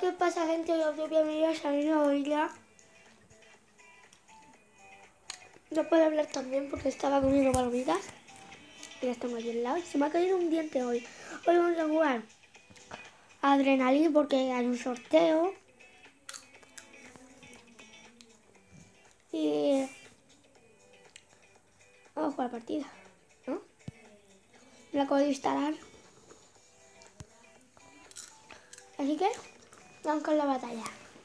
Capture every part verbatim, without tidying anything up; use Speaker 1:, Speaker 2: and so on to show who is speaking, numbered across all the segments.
Speaker 1: ¿qué pasa, gente? Yo soy bienvenidos a mi nuevo vídeo. No puedo hablar también porque estaba comiendo palomitas. Y las tengo aquí al lado. Y se me ha caído un diente hoy. Hoy vamos a jugar a Adrenalin porque hay un sorteo. Y vamos a jugar partida, ¿no? Me la acabo de instalar. Así que vamos con la batalla.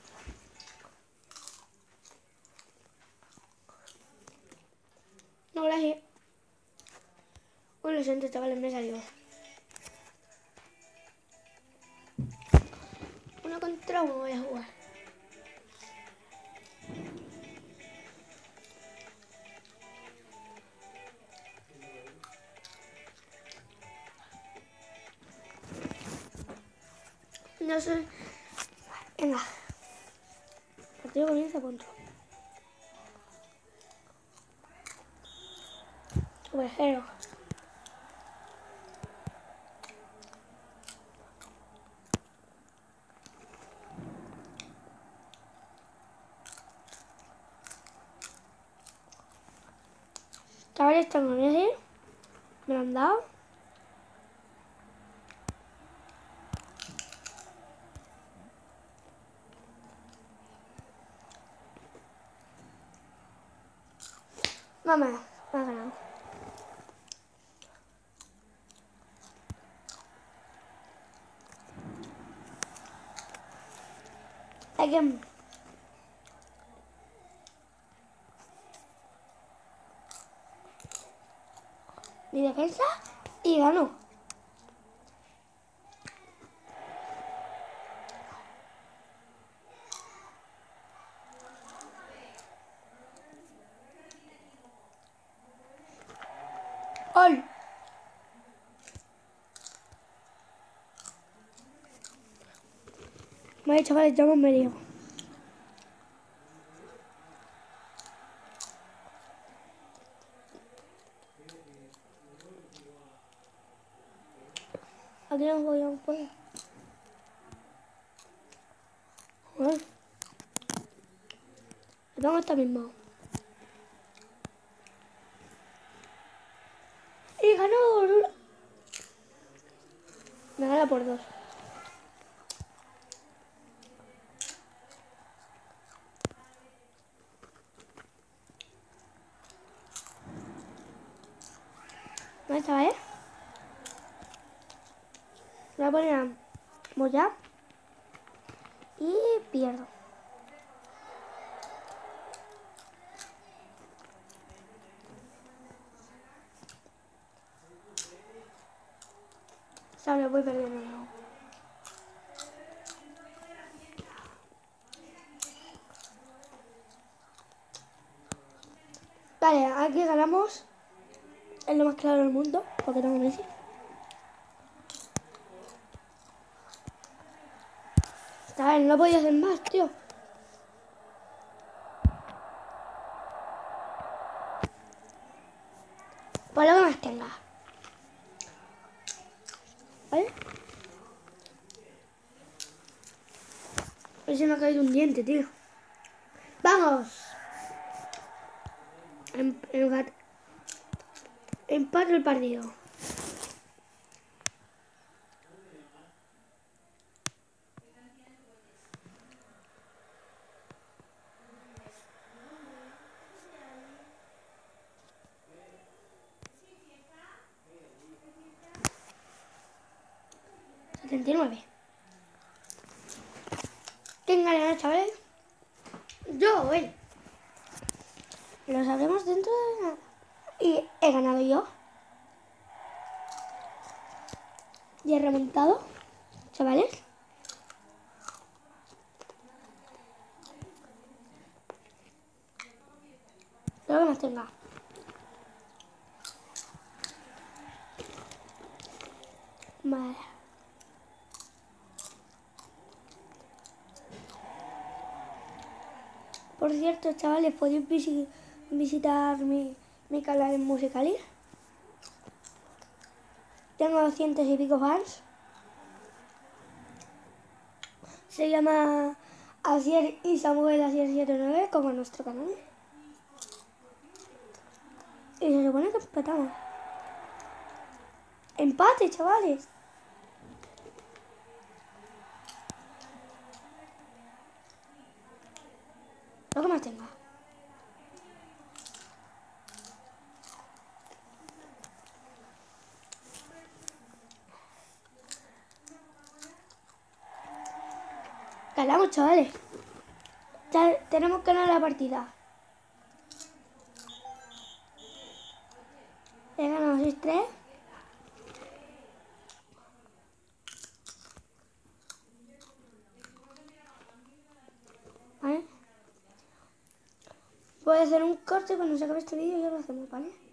Speaker 1: No, gracias. Uy, lo siento, chavales, me salió. Uno contra uno voy a jugar. No sé. Venga. El partido comienza pronto. Ovejero. Chavales, tengo Messi. Me lo han dado. Mamá, me ha ganado. Hay que... mi defensa y ganó. ¡Gol! Vale, chavales, ya hemos medio. Aquí nos voy a poner. Joder. Le pongo esta misma. Y ganó. Me gana por dos. ¿Dónde estaba, eh? Voy a poner a Moya. Y pierdo. Sabes, voy perdiendo. No. Vale, aquí ganamos. Es lo más claro del mundo. Porque tengo Messi. Sabes, no podía hacer más, tío. Por lo que más tenga. ¿Vale? Hoy se me ha caído un diente, tío. ¡Vamos! Em, em, empate el partido. setenta y nueve. ¿Quién ganará, chavales? Yo o él. Lo sabremos dentro de nada. Y he ganado yo. Y he remontado, chavales. Lo que más tenga. Vale. Por cierto, chavales, podéis visi visitar mi, mi canal en Musical.ly. Tengo doscientos y pico fans. Se llama Asier y Samuel Asier setenta y nueve, como en nuestro canal. Y se supone que empatamos. Empate, chavales. Lo que más tenga. Ganamos, chavales. Ya tenemos que ganar la partida. He ganado seis tres. ¿Vale? Voy a hacer un corte cuando se acabe este vídeo y ya lo hacemos, ¿vale?